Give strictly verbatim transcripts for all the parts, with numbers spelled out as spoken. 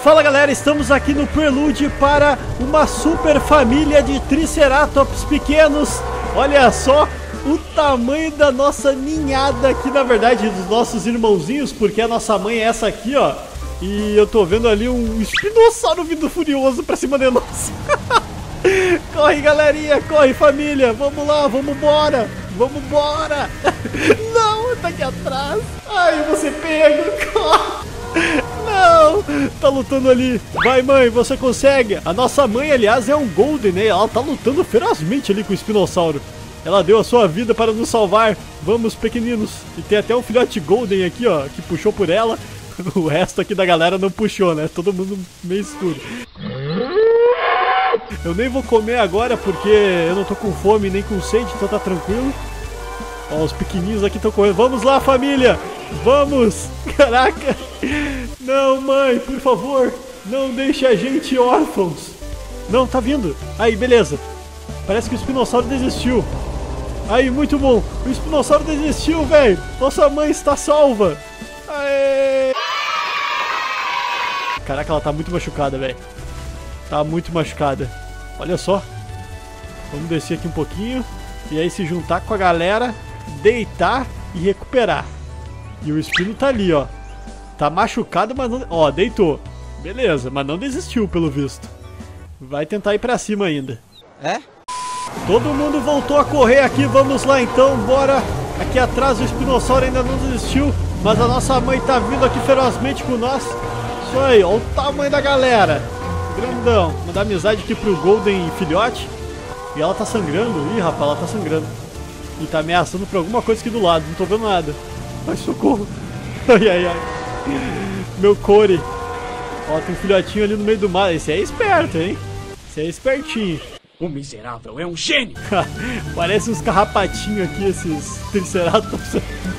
Fala galera, estamos aqui no Prelude para uma super família de Triceratops pequenos. Olha só o tamanho da nossa ninhada aqui, na verdade, dos nossos irmãozinhos, porque a nossa mãe é essa aqui, ó. E eu tô vendo ali um espinossauro vindo furioso pra cima de nós. Corre galerinha, corre família, vamos lá, vamos embora, vamos embora. Não, tá aqui atrás. Ai, você pega, corre. Não, tá lutando ali. Vai mãe, você consegue. A nossa mãe, aliás, é um Golden, né? Ela tá lutando ferozmente ali com o espinossauro. Ela deu a sua vida para nos salvar. Vamos, pequeninos. E tem até um filhote Golden aqui, ó, que puxou por ela. O resto aqui da galera não puxou, né? Todo mundo meio escuro. Eu nem vou comer agora porque eu não tô com fome nem com sede, então tá tranquilo. Ó, os pequenininhos aqui estão correndo. Vamos lá, família! Vamos! Caraca! Não, mãe, por favor, não deixe a gente órfãos. Não, tá vindo. Aí, beleza. Parece que o espinossauro desistiu. Aí, muito bom. O espinossauro desistiu, velho. Nossa mãe está salva. Aê! Caraca, ela tá muito machucada, velho. Tá muito machucada. Olha só. Vamos descer aqui um pouquinho. E aí se juntar com a galera, deitar e recuperar. E o espino tá ali, ó. Tá machucado, mas não... Ó, deitou. Beleza, mas não desistiu, pelo visto. Vai tentar ir pra cima ainda. É? Todo mundo voltou a correr aqui. Vamos lá, então. Bora. Aqui atrás o espinossauro ainda não desistiu. Mas a nossa mãe tá vindo aqui ferozmente com nós. Isso aí, ó o tamanho da galera. Grandão. Mandar amizade aqui pro Golden filhote. E ela tá sangrando. Ih, rapaz, ela tá sangrando. E tá ameaçando por alguma coisa aqui do lado. Não tô vendo nada. Ai, socorro. Ai, ai, ai. Meu core. Ó, tem um filhotinho ali no meio do mar. Esse é esperto, hein? Esse é espertinho. O miserável é um gênio. Parece uns carrapatinhos aqui, esses Triceratops.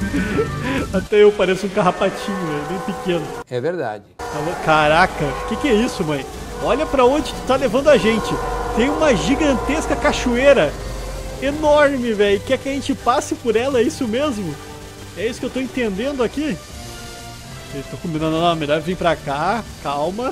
Até eu pareço um carrapatinho, véio, bem pequeno. É verdade. Caraca, o que, que é isso, mãe? Olha pra onde tu tá levando a gente. Tem uma gigantesca cachoeira enorme, velho. Quer que a gente passe por ela, é isso mesmo? É isso que eu tô entendendo aqui? Eu tô combinando, não, melhor vir pra cá, calma.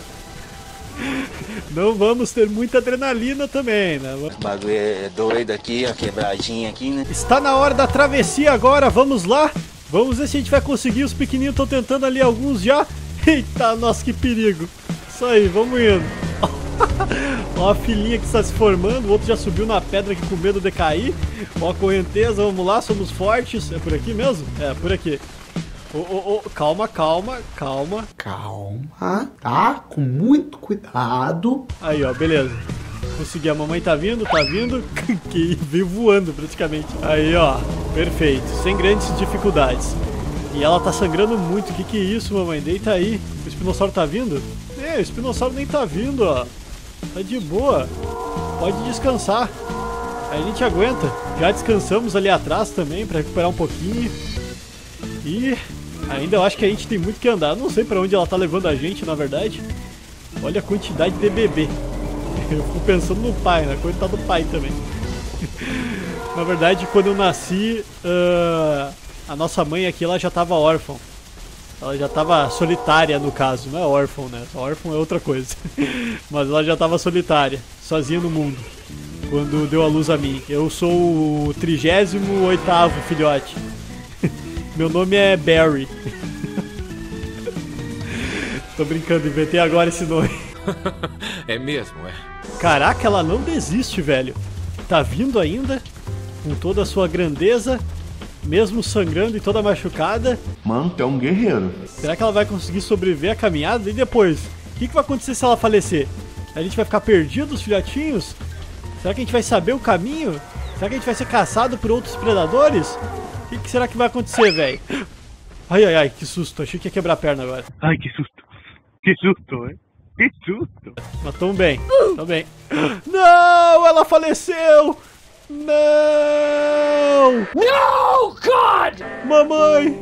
Não vamos ter muita adrenalina também, né? O bagulho é doido aqui, a quebradinha aqui, né? Está na hora da travessia agora, vamos lá? Vamos ver se a gente vai conseguir, os pequenininhos estão tentando ali, alguns já. Eita, nossa, que perigo. Isso aí, vamos indo. Ó a filhinha que está se formando, o outro já subiu na pedra aqui com medo de cair. Ó a correnteza, vamos lá, somos fortes. É por aqui mesmo? É, por aqui. Oh, oh, oh, calma, calma, calma. Calma, tá? Com muito cuidado. Aí, ó, beleza. Consegui, a mamãe tá vindo, tá vindo. Que veio voando praticamente. Aí, ó, perfeito, sem grandes dificuldades. E ela tá sangrando muito, que que é isso, mamãe? Deita aí. O espinossauro tá vindo? É, o espinossauro nem tá vindo, ó. Tá de boa. Pode descansar. Aí a gente aguenta. Já descansamos ali atrás também pra recuperar um pouquinho. E ainda eu acho que a gente tem muito que andar. Eu não sei pra onde ela tá levando a gente, na verdade. Olha a quantidade de bebê. Eu fico pensando no pai, né? Coitado do pai também. Na verdade, quando eu nasci, uh, a nossa mãe aqui, ela já tava órfã. Ela já tava solitária, no caso. Não é órfão, né? Órfão é outra coisa. Mas ela já tava solitária, sozinha no mundo, quando deu a luz a mim. Eu sou o trigésimo oitavo filhote. Meu nome é Barry. Tô brincando, inventei agora esse nome. É mesmo, é. Caraca, ela não desiste, velho. Tá vindo ainda, com toda a sua grandeza, mesmo sangrando e toda machucada. Mano, tu é um guerreiro. Será que ela vai conseguir sobreviver à caminhada? E depois? O que, que vai acontecer se ela falecer? A gente vai ficar perdido, os filhotinhos? Será que a gente vai saber o caminho? Será que a gente vai ser caçado por outros predadores? O que, que será que vai acontecer, velho? Ai, ai, ai, que susto. Achei que ia quebrar a perna agora. Ai, que susto. Que susto, hein? Que susto. Mas tamo bem, tamo bem. Não, ela faleceu! Não! No, God! Mamãe!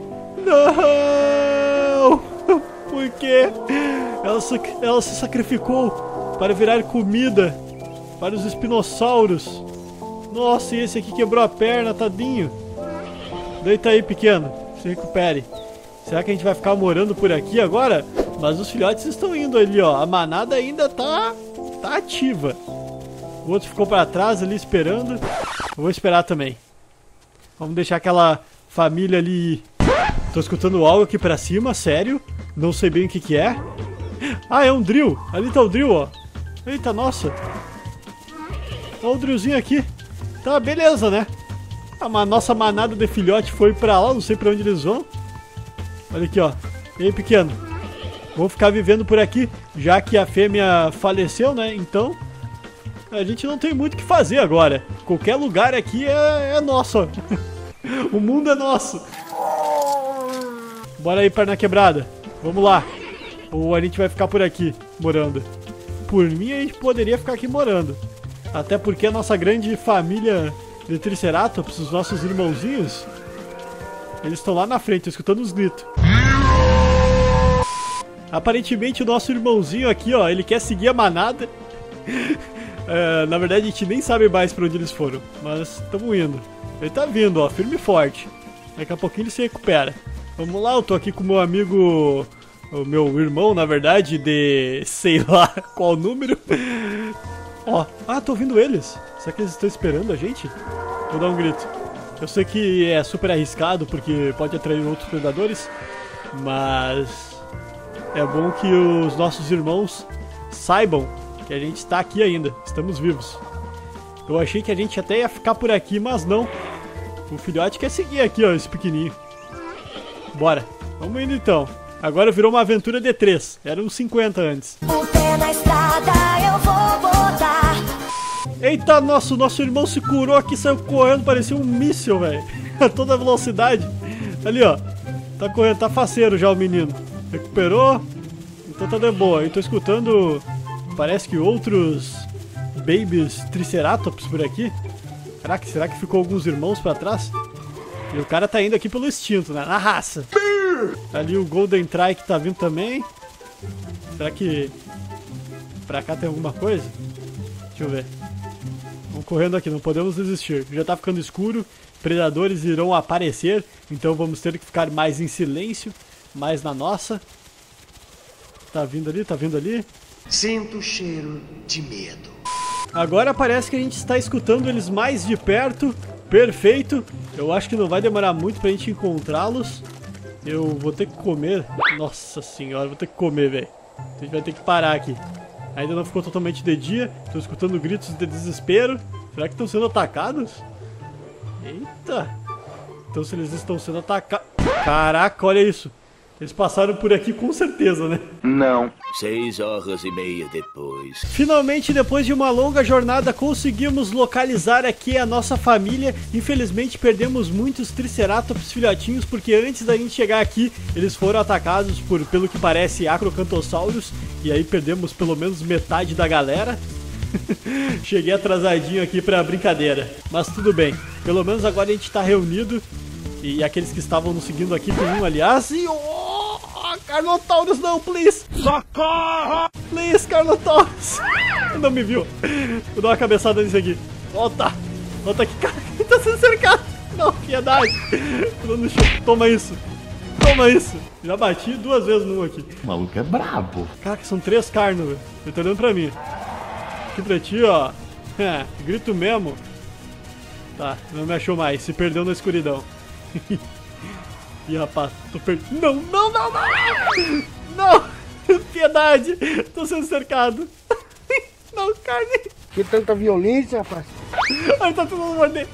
Não! Por quê? Ela, ela se sacrificou para virar comida para os espinossauros. Nossa, e esse aqui quebrou a perna, tadinho. Deita aí, pequeno. Se recupere. Será que a gente vai ficar morando por aqui agora? Mas os filhotes estão indo ali, ó. A manada ainda tá, tá ativa. O outro ficou pra trás ali esperando. Eu vou esperar também. Vamos deixar aquela família ali. Tô escutando algo aqui pra cima, sério. Não sei bem o que que é. Ah, é um drill. Ali tá o drill, ó. Eita, nossa. Olha o drillzinho aqui. Tá, beleza, né? A nossa manada de filhote foi pra lá. Não sei pra onde eles vão. Olha aqui, ó. E aí, pequeno. Vou ficar vivendo por aqui. Já que a fêmea faleceu, né? Então... a gente não tem muito o que fazer agora. Qualquer lugar aqui é, é nosso, ó. O mundo é nosso. Bora aí, perna quebrada. Vamos lá. Ou a gente vai ficar por aqui, morando. Por mim, a gente poderia ficar aqui morando. Até porque a nossa grande família de Triceratops, os nossos irmãozinhos, eles estão lá na frente, escutando os gritos. Aparentemente o nosso irmãozinho aqui, ó, ele quer seguir a manada. É, na verdade a gente nem sabe mais pra onde eles foram, mas estamos indo. Ele tá vindo, ó, firme e forte. Daqui a pouquinho ele se recupera. Vamos lá, eu tô aqui com o meu amigo, o meu irmão, na verdade, de sei lá qual número. Ó, ah, tô ouvindo eles. Será que eles estão esperando a gente? Vou dar um grito. Eu sei que é super arriscado porque pode atrair outros predadores, mas é bom que os nossos irmãos saibam que a gente está aqui ainda, estamos vivos. Eu achei que a gente até ia ficar por aqui, mas não. O filhote quer seguir aqui, ó, esse pequenininho. Bora, vamos indo então. Agora virou uma aventura de três, era uns cinquenta antes. O pé na estrada eu vou botar. Eita, nosso, nosso irmão se curou aqui, saiu correndo, parecia um míssil, velho. A toda velocidade. Ali, ó, tá correndo, tá faceiro já o menino. Recuperou, então tá de boa. Eu tô escutando... parece que outros babies Triceratops por aqui. Caraca, será que ficou alguns irmãos pra trás? E o cara tá indo aqui pelo instinto, né? Na raça. Ali o Golden Trike tá vindo também. Será que pra cá tem alguma coisa? Deixa eu ver. Vamos correndo aqui, não podemos desistir. Já tá ficando escuro, predadores irão aparecer, então vamos ter que ficar mais em silêncio, mais na nossa. Tá vindo ali, tá vindo ali. Sinto o cheiro de medo. Agora parece que a gente está escutando eles mais de perto. Perfeito. Eu acho que não vai demorar muito pra gente encontrá-los. Eu vou ter que comer. Nossa senhora, vou ter que comer, velho. A gente vai ter que parar aqui. Ainda não ficou totalmente de dia. Estou escutando gritos de desespero. Será que estão sendo atacados? Eita. Então se eles estão sendo atacados... Caraca, olha isso. Eles passaram por aqui com certeza, né? Não. Seis horas e meia depois. Finalmente, depois de uma longa jornada, conseguimos localizar aqui a nossa família. Infelizmente, perdemos muitos Triceratops filhotinhos, porque antes da gente chegar aqui, eles foram atacados por, pelo que parece, Acrocanthosaurus. E aí perdemos pelo menos metade da galera. Cheguei atrasadinho aqui pra brincadeira. Mas tudo bem. Pelo menos agora a gente tá reunido. E aqueles que estavam nos seguindo aqui, tem um, aliás, e... oh, Carnotaurus não, please! Socorro! Please, Carnotaurus! Não me viu. Vou dar uma cabeçada nisso aqui. Volta! Volta aqui, cara. Ele tá sendo cercado. Não, piedade. Tô dando chute. Toma isso. Toma isso. Já bati duas vezes num aqui. O maluco é brabo. Caraca, são três carnos, velho. Ele tá olhando pra mim. Aqui pra ti, ó. É, grito mesmo. Tá, não me achou mais. Se perdeu na escuridão. Ih, rapaz, tô perdido. Não, não, não, não! Não! Piedade! Tô sendo cercado. Não, carne! Que tanta violência, rapaz. Ai, tá tentando morder.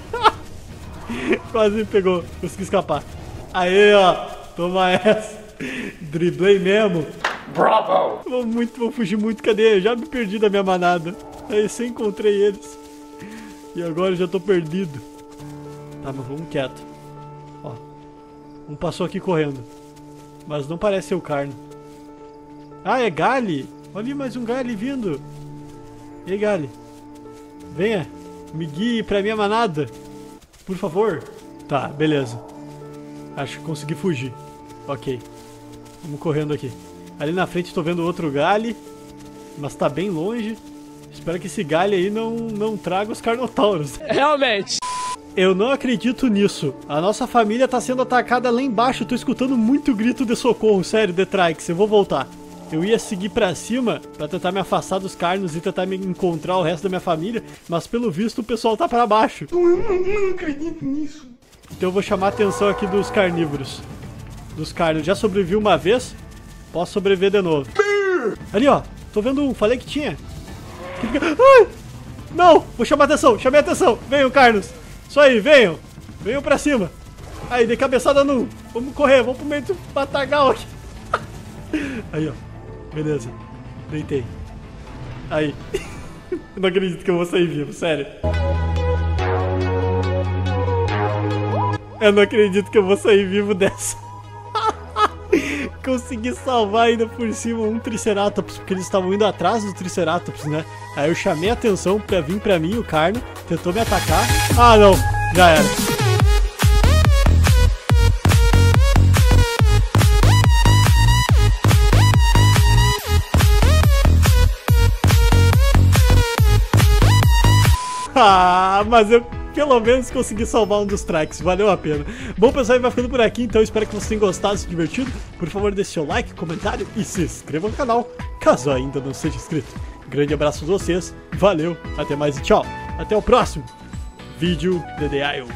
Quase me pegou. Consegui escapar. Aê, ó. Toma essa. Driblei mesmo. Bravo! Vou, muito, vou fugir muito. Cadê? Já me perdi da minha manada. Aí você encontrei eles. E agora eu já tô perdido. Tá, mas vamos quieto. Ó, um passou aqui correndo. Mas não parece ser o Carno. Ah, é Gali! Olha ali mais um Gali vindo. E aí, Gali? Venha, me guie pra minha manada. Por favor. Tá, beleza. Acho que consegui fugir. Ok. Vamos correndo aqui. Ali na frente tô vendo outro Gali. Mas tá bem longe. Espero que esse Gali aí não, não traga os Carnotaurus. Realmente. Eu não acredito nisso. A nossa família tá sendo atacada lá embaixo. Eu tô escutando muito grito de socorro. Sério, Detrax, eu vou voltar. Eu ia seguir pra cima pra tentar me afastar dos carnos e tentar me encontrar o resto da minha família, mas pelo visto o pessoal tá pra baixo. Eu não, não acredito nisso. Então eu vou chamar a atenção aqui dos carnívoros. Dos carnos. Já sobrevivi uma vez, posso sobreviver de novo. Ali, ó. Tô vendo um. Falei que tinha. Ai! Não! Vou chamar a atenção. Chamei a atenção. Venham, carnos. Isso aí, venham. Venham pra cima. Aí, dei cabeçada no... Vamos correr. Vamos pro meio do matagal aqui. Aí, ó. Beleza. Deitei. Aí. Eu não acredito que eu vou sair vivo. Sério. Eu não acredito que eu vou sair vivo dessa. Consegui salvar ainda por cima um Triceratops, porque eles estavam indo atrás do Triceratops, né? Aí eu chamei a atenção pra vir pra mim, o carno tentou me atacar. Ah, não! Já era. Ah, mas eu pelo menos consegui salvar um dos tracks, valeu a pena. Bom, pessoal, vai ficando por aqui, então espero que vocês tenham gostado, se divertido. Por favor, deixe seu like, comentário e se inscreva no canal, caso ainda não seja inscrito. Grande abraço a vocês, valeu, até mais e tchau. Até o próximo vídeo de The Isle.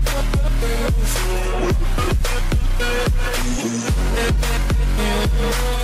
We'll be right back.